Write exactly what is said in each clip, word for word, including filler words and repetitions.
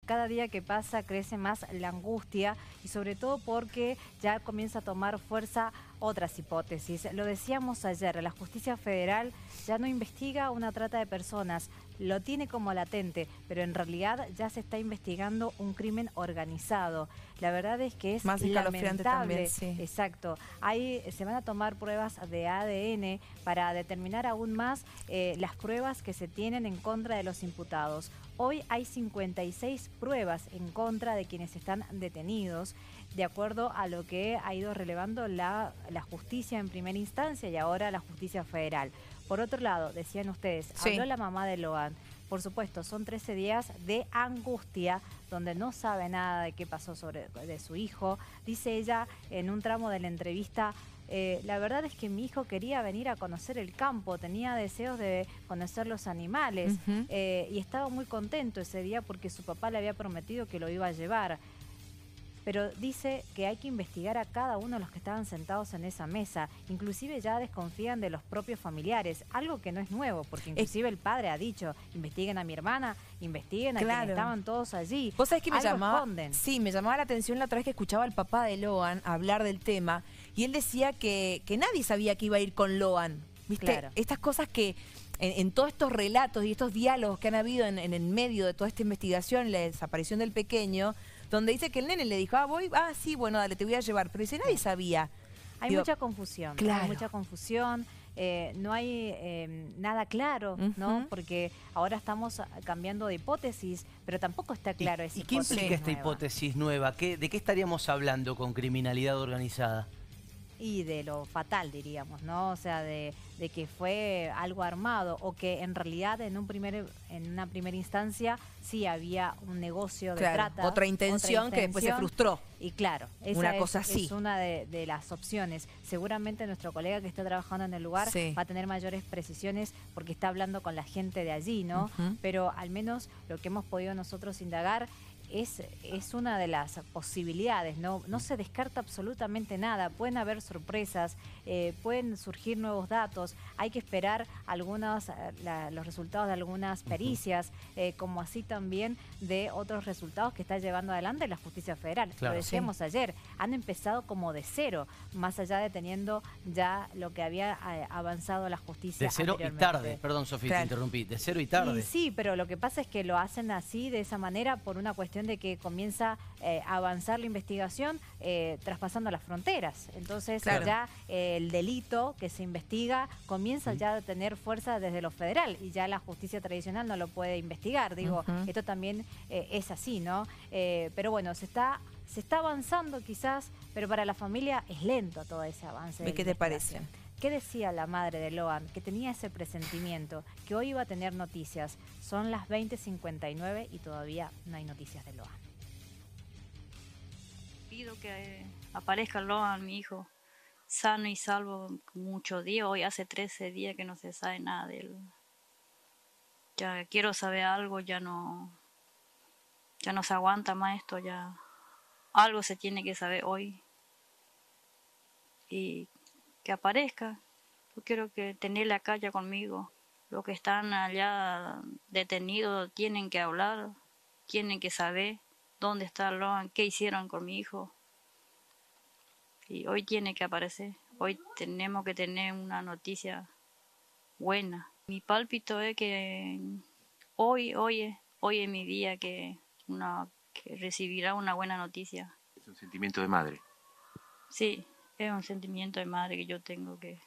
cada día que pasa crece más la angustia y sobre todo porque ya comienza a tomar fuerza otras hipótesis. Lo decíamos ayer, la justicia federal ya no investiga una trata de personas, lo tiene como latente, pero en realidad ya se está investigando un crimen organizado. La verdad es que es más lamentable. También, sí. Exacto. Ahí se van a tomar pruebas de A D N para determinar aún más eh, las pruebas que se tienen en contra de los imputados. Hoy hay cincuenta y seis pruebas en contra de quienes están detenidos, de acuerdo a lo que ha ido relevando la, la justicia en primera instancia y ahora la justicia federal. Por otro lado, decían ustedes, sí. habló la mamá de Loan. Por supuesto, son trece días de angustia, donde no sabe nada de qué pasó sobre de su hijo. Dice ella en un tramo de la entrevista, eh, la verdad es que mi hijo quería venir a conocer el campo, tenía deseos de conocer los animales, uh-huh. eh, y estaba muy contento ese día porque su papá le había prometido que lo iba a llevar. Pero dice que hay que investigar a cada uno de los que estaban sentados en esa mesa. Inclusive ya desconfían de los propios familiares, algo que no es nuevo, porque inclusive el padre ha dicho, investiguen a mi hermana, investiguen a claro. quienes estaban todos allí. ¿Vos sabés que me llamaba? Esconden. Sí, me llamaba la atención la otra vez que escuchaba al papá de Loan hablar del tema, y él decía que, que nadie sabía que iba a ir con Loan. ¿Viste? Claro. Estas cosas que en, en todos estos relatos y estos diálogos que han habido en, en el medio de toda esta investigación, la desaparición del pequeño, donde dice que el nene le dijo, ah, voy, ah, sí, bueno, dale, te voy a llevar. Pero dice, nadie sabía. Hay Digo, mucha confusión, claro. hay mucha confusión, eh, no hay eh, nada claro, uh-huh. ¿no? Porque ahora estamos cambiando de hipótesis, pero tampoco está claro esa ¿Y qué hipótesis implica esta nueva. hipótesis nueva? ¿Qué, ¿De qué estaríamos hablando con criminalidad organizada? Y de lo fatal, diríamos, ¿no? O sea, de, de que fue algo armado o que en realidad en un primer en una primera instancia sí había un negocio de claro, trata. Otra intención, otra intención que después se frustró. Y claro, esa una es, cosa así. es una de, de las opciones. Seguramente nuestro colega que está trabajando en el lugar sí. va a tener mayores precisiones porque está hablando con la gente de allí, ¿no? Uh-huh. Pero al menos lo que hemos podido nosotros indagar Es, es una de las posibilidades, ¿no? No se descarta absolutamente nada, pueden haber sorpresas, eh, pueden surgir nuevos datos, hay que esperar algunos, la, los resultados de algunas pericias, eh, como así también de otros resultados que está llevando adelante la justicia federal. Claro, lo decíamos sí. ayer, han empezado como de cero, más allá de teniendo ya lo que había eh, avanzado la justicia de cero y tarde, perdón Sofía, claro. te interrumpí, de cero y tarde. Y sí, pero lo que pasa es que lo hacen así, de esa manera, por una cuestión de que comienza eh, a avanzar la investigación eh, traspasando las fronteras. Entonces claro. ya eh, el delito que se investiga comienza uh-huh. ya a tener fuerza desde lo federal y ya la justicia tradicional no lo puede investigar. Digo, uh-huh. esto también eh, es así, ¿no? Eh, pero bueno, se está, se está avanzando quizás, pero para la familia es lento todo ese avance. ¿Y qué te parece? ¿Qué decía la madre de Loan? Que tenía ese presentimiento, que hoy iba a tener noticias. Son las veinte cincuenta y nueve y todavía no hay noticias de Loan. Pido que aparezca Loan, mi hijo, sano y salvo muchos días. Hoy hace trece días que no se sabe nada de él. Ya quiero saber algo, ya no, ya no se aguanta más esto, ya algo se tiene que saber hoy. Y que aparezca. Yo quiero que tenerle acá ya conmigo. Los que están allá detenidos tienen que hablar, tienen que saber dónde está Loan, qué hicieron con mi hijo. Y hoy tiene que aparecer. Hoy tenemos que tener una noticia buena. Mi pálpito es que hoy, hoy, es, hoy es mi día que, una, que recibirá una buena noticia. ¿Es un sentimiento de madre? Sí. Es un sentimiento de madre que yo tengo que...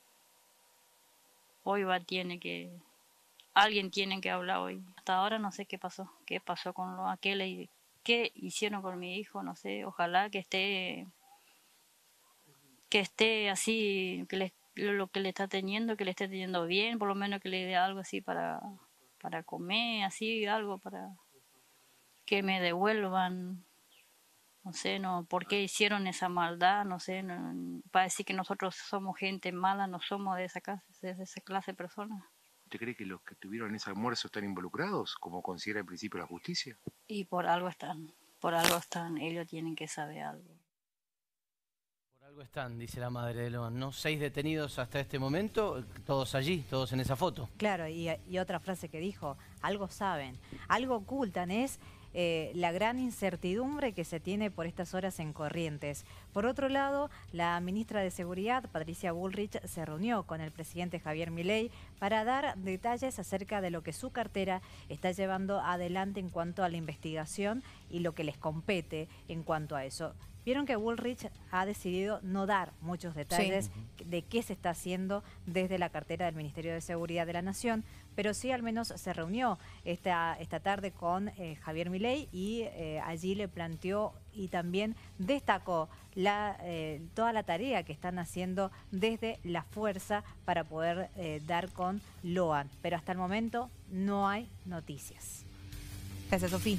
Hoy va, tiene que... Alguien tiene que hablar hoy. Hasta ahora no sé qué pasó. ¿Qué pasó con lo aquel? ¿Qué hicieron con mi hijo? No sé. Ojalá que esté... Que esté así... Que le, lo que le está teniendo, que le esté teniendo bien. Por lo menos que le dé algo así para... Para comer, así, algo para... Que me devuelvan... No sé, no, ¿por qué hicieron esa maldad? No sé, no, para decir que nosotros somos gente mala, no somos de esa clase, de esa clase de personas. ¿Usted cree que los que tuvieron ese almuerzo están involucrados, como considera el principio la justicia? Y por algo están, por algo están, ellos tienen que saber algo. Por algo están, dice la madre de Loan, ¿no? Seis detenidos hasta este momento, todos allí, todos en esa foto. Claro, y, y otra frase que dijo, algo saben, algo ocultan, es... eh, la gran incertidumbre que se tiene por estas horas en Corrientes. Por otro lado, la ministra de Seguridad, Patricia Bullrich, se reunió con el presidente Javier Milei para dar detalles acerca de lo que su cartera está llevando adelante en cuanto a la investigación y lo que les compete en cuanto a eso. Vieron que Bullrich ha decidido no dar muchos detalles sí. de qué se está haciendo desde la cartera del Ministerio de Seguridad de la Nación, pero sí al menos se reunió esta, esta tarde con eh, Javier Milei y eh, allí le planteó y también destacó la, eh, toda la tarea que están haciendo desde la fuerza para poder eh, dar con Loan. Pero hasta el momento no hay noticias. Gracias, Sofía.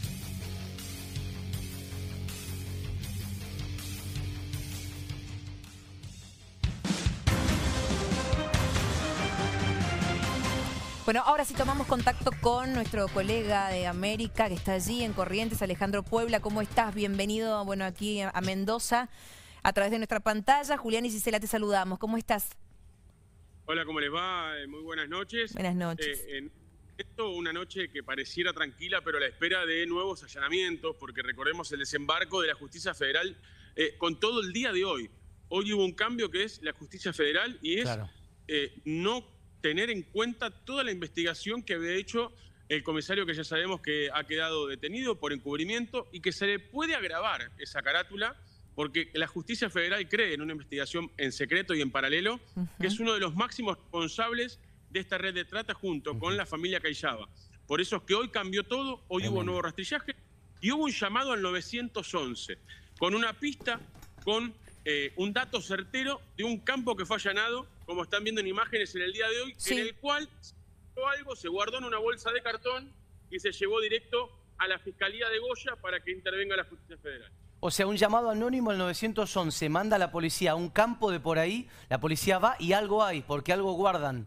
Bueno, ahora sí tomamos contacto con nuestro colega de América que está allí en Corrientes, Alejandro Puebla. ¿Cómo estás? Bienvenido, bueno, aquí a Mendoza a través de nuestra pantalla. Julián y Gisela, te saludamos. ¿Cómo estás? Hola, ¿cómo les va? Muy buenas noches. Buenas noches. Eh, en esto, una noche que pareciera tranquila, pero a la espera de nuevos allanamientos, porque recordemos el desembarco de la Justicia Federal eh, con todo el día de hoy. Hoy hubo un cambio que es la Justicia Federal y es Claro. eh, no tener en cuenta toda la investigación que había hecho el comisario que ya sabemos que ha quedado detenido por encubrimiento y que se le puede agravar esa carátula porque la Justicia Federal cree en una investigación en secreto y en paralelo, uh-huh. que es uno de los máximos responsables de esta red de trata junto uh-huh. con la familia Cayaba. Por eso es que hoy cambió todo, hoy Bien. hubo nuevo rastrillaje y hubo un llamado al nueve once con una pista, con eh, un dato certero de un campo que fue allanado, como están viendo en imágenes en el día de hoy, sí. en el cual algo se guardó en una bolsa de cartón y se llevó directo a la Fiscalía de Goya para que intervenga la Justicia Federal. O sea, un llamado anónimo al nueve once, manda a la policía a un campo de por ahí, la policía va y algo hay, porque algo guardan.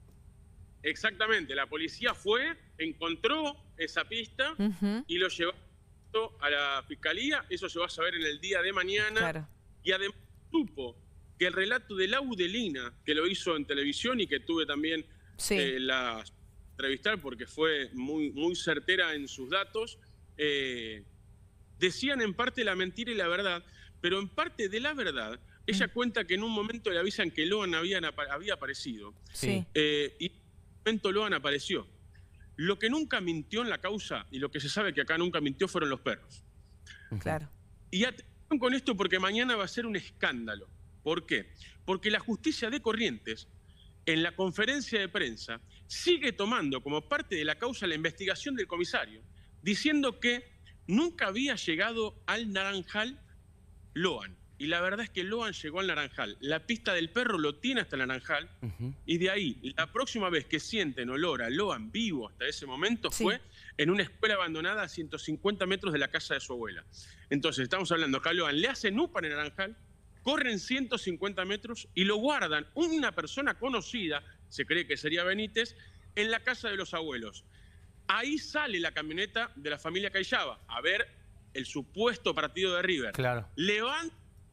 Exactamente, la policía fue, encontró esa pista uh-huh. y lo llevó a la Fiscalía, eso se va a saber en el día de mañana, claro. y además supo que el relato de Laudelina, que lo hizo en televisión y que tuve también sí. eh, la entrevistar porque fue muy, muy certera en sus datos, eh, decían en parte la mentira y la verdad, pero en parte de la verdad, ella mm. cuenta que en un momento le avisan que Loan había, había aparecido. Sí. Eh, y en un momento Loan apareció. Lo que nunca mintió en la causa, y lo que se sabe que acá nunca mintió, fueron los perros. Claro. Y atención con esto porque mañana va a ser un escándalo. ¿Por qué? Porque la justicia de Corrientes, en la conferencia de prensa, sigue tomando como parte de la causa la investigación del comisario, diciendo que nunca había llegado al Naranjal Loan. Y la verdad es que Loan llegó al Naranjal. La pista del perro lo tiene hasta el Naranjal. Uh-huh. Y de ahí, la próxima vez que sienten olor a Loan vivo hasta ese momento sí. fue en una escuela abandonada a ciento cincuenta metros de la casa de su abuela. Entonces, estamos hablando que a Loan le hacen upa en el Naranjal, corren ciento cincuenta metros y lo guardan una persona conocida, se cree que sería Benítez, en la casa de los abuelos. Ahí sale la camioneta de la familia Cayaba a ver el supuesto partido de River. Claro. Levantan,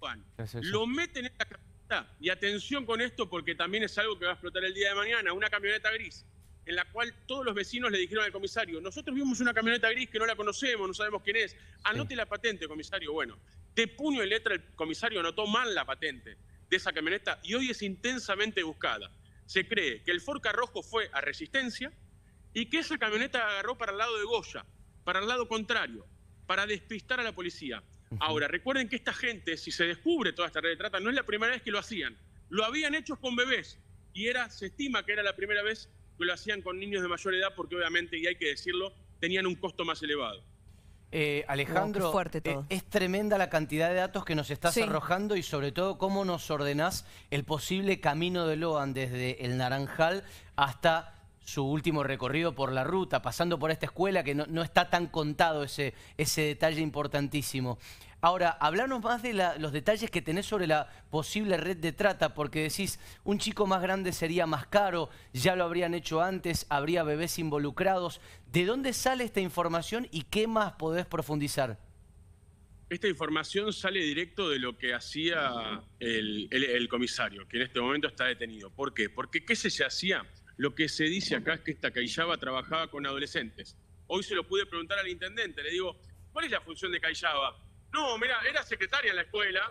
lo meten en la camioneta. Y atención con esto porque también es algo que va a explotar el día de mañana, una camioneta gris, en la cual todos los vecinos le dijeron al comisario, nosotros vimos una camioneta gris que no la conocemos, no sabemos quién es, anote sí. la patente, comisario. Bueno, de puño y letra el comisario anotó mal la patente de esa camioneta y hoy es intensamente buscada. Se cree que el Forca Rojo fue a Resistencia y que esa camioneta agarró para el lado de Goya, para el lado contrario, para despistar a la policía. Uh-huh. Ahora, recuerden que esta gente, si se descubre toda esta red de trata, no es la primera vez que lo hacían. Lo habían hecho con bebés y era, se estima que era la primera vez que lo hacían con niños de mayor edad porque obviamente, y hay que decirlo, tenían un costo más elevado. Eh, Alejandro, wow, todo. eh, es tremenda la cantidad de datos que nos estás sí. arrojando y sobre todo cómo nos ordenás el posible camino de Loan desde el Naranjal hasta su último recorrido por la ruta, pasando por esta escuela que no, no está tan contado ese, ese detalle importantísimo. Ahora, hablanos más de la, los detalles que tenés sobre la posible red de trata, porque decís, un chico más grande sería más caro, ya lo habrían hecho antes, habría bebés involucrados. ¿De dónde sale esta información y qué más podés profundizar? Esta información sale directo de lo que hacía el, el, el comisario, que en este momento está detenido. ¿Por qué? Porque ¿qué se, se hacía? Lo que se dice acá es que esta Cayaba trabajaba con adolescentes. Hoy se lo pude preguntar al intendente. Le digo, ¿cuál es la función de Callaba? No, mira, era secretaria en la escuela,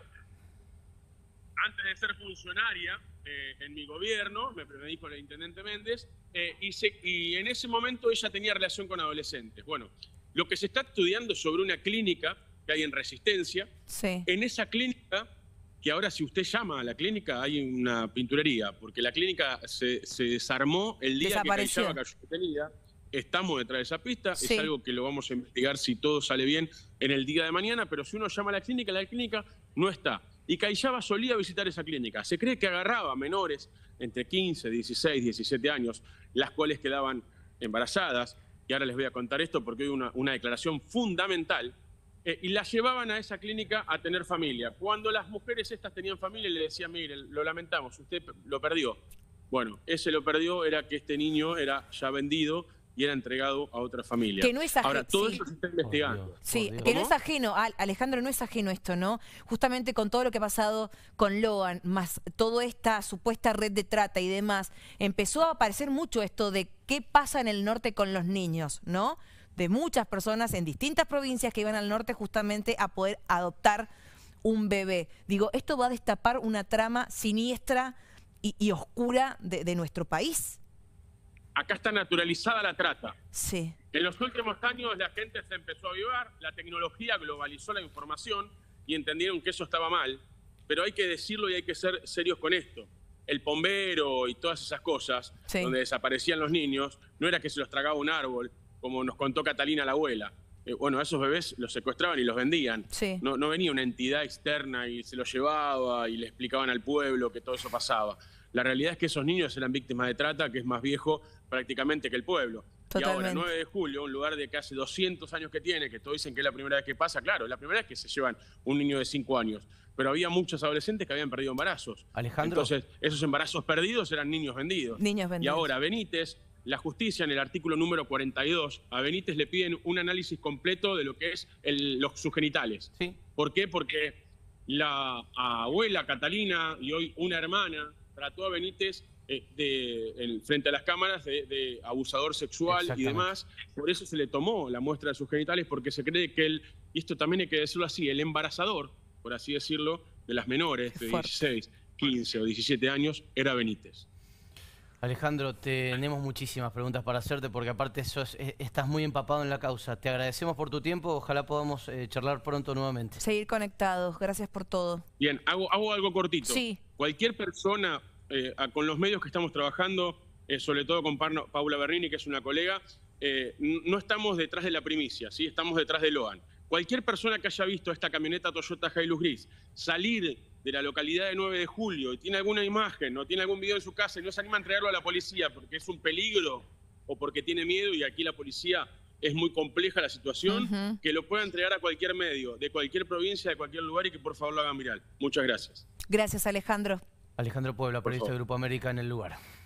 antes de ser funcionaria eh, en mi gobierno, me, me dijo el intendente Méndez, eh, y, se, y en ese momento ella tenía relación con adolescentes. Bueno, lo que se está estudiando sobre una clínica que hay en Resistencia, sí. En esa clínica, que ahora si usted llama a la clínica hay una pinturería, porque la clínica se, se desarmó el día que Callaba cayó detenida. Estamos detrás de esa pista, sí. Es algo que lo vamos a investigar si todo sale bien en el día de mañana, pero si uno llama a la clínica, la clínica no está. Y Callaba solía visitar esa clínica. Se cree que agarraba a menores entre quince, dieciséis, diecisiete años, las cuales quedaban embarazadas, y ahora les voy a contar esto porque hay una, una declaración fundamental, eh, y las llevaban a esa clínica a tener familia. Cuando las mujeres estas tenían familia, le decían, mire, lo lamentamos, usted lo perdió. Bueno, ese lo perdió era que este niño era ya vendido y era entregado a otra familia. Que no es ajeno. Ahora, todo sí. esto se está investigando. Oh, Dios, sí, que no es ajeno, Alejandro, no es ajeno esto, ¿no? Justamente con todo lo que ha pasado con Loan, más toda esta supuesta red de trata y demás, empezó a aparecer mucho esto de qué pasa en el norte con los niños, ¿no? De muchas personas en distintas provincias que iban al norte justamente a poder adoptar un bebé. Digo, esto va a destapar una trama siniestra y, y oscura de, de nuestro país. Acá está naturalizada la trata. Sí. En los últimos años la gente se empezó a avivar, la tecnología globalizó la información y entendieron que eso estaba mal, pero hay que decirlo y hay que ser serios con esto. El pombero y todas esas cosas, sí. Donde desaparecían los niños, no era que se los tragaba un árbol, como nos contó Catalina la abuela. Eh, bueno, a esos bebés los secuestraban y los vendían. Sí. No, no venía una entidad externa y se los llevaba y le explicaban al pueblo que todo eso pasaba. La realidad es que esos niños eran víctimas de trata, que es más viejo prácticamente que el pueblo. Totalmente. Y ahora, nueve de julio, un lugar de casi doscientos años que tiene, que todos dicen que es la primera vez que pasa, claro, es la primera vez que se llevan un niño de cinco años. Pero había muchos adolescentes que habían perdido embarazos. Alejandro. Entonces, esos embarazos perdidos eran niños vendidos. Niños vendidos. Y ahora, Benítez, la justicia en el artículo número cuarenta y dos, a Benítez le piden un análisis completo de lo que es el, los, sus genitales. Sí. ¿Por qué? Porque la abuela Catalina y hoy una hermana trató a Benítez eh, de, en, frente a las cámaras de, de abusador sexual y demás. Por eso se le tomó la muestra de sus genitales, porque se cree que él, y esto también hay que decirlo así, el embarazador, por así decirlo, de las menores de dieciséis, quince o diecisiete años, era Benítez. Alejandro, tenemos muchísimas preguntas para hacerte porque aparte eso es, estás muy empapado en la causa. Te agradecemos por tu tiempo, ojalá podamos eh, charlar pronto nuevamente. Seguir conectados, gracias por todo. Bien, hago, hago algo cortito. Sí. Cualquier persona, eh, con los medios que estamos trabajando, eh, sobre todo con Paula Bernini, que es una colega, eh, no estamos detrás de la primicia, ¿sí? Estamos detrás de Loan. Cualquier persona que haya visto esta camioneta Toyota Hilux gris salir de la localidad de nueve de julio y tiene alguna imagen o tiene algún video en su casa y no se anima a entregarlo a la policía porque es un peligro o porque tiene miedo, y aquí la policía es muy compleja la situación, uh-huh. Que lo pueda entregar a cualquier medio, de cualquier provincia, de cualquier lugar, y que por favor lo hagan viral. Muchas gracias. Gracias, Alejandro. Alejandro Puebla, periodista de Grupo América en El Lugar.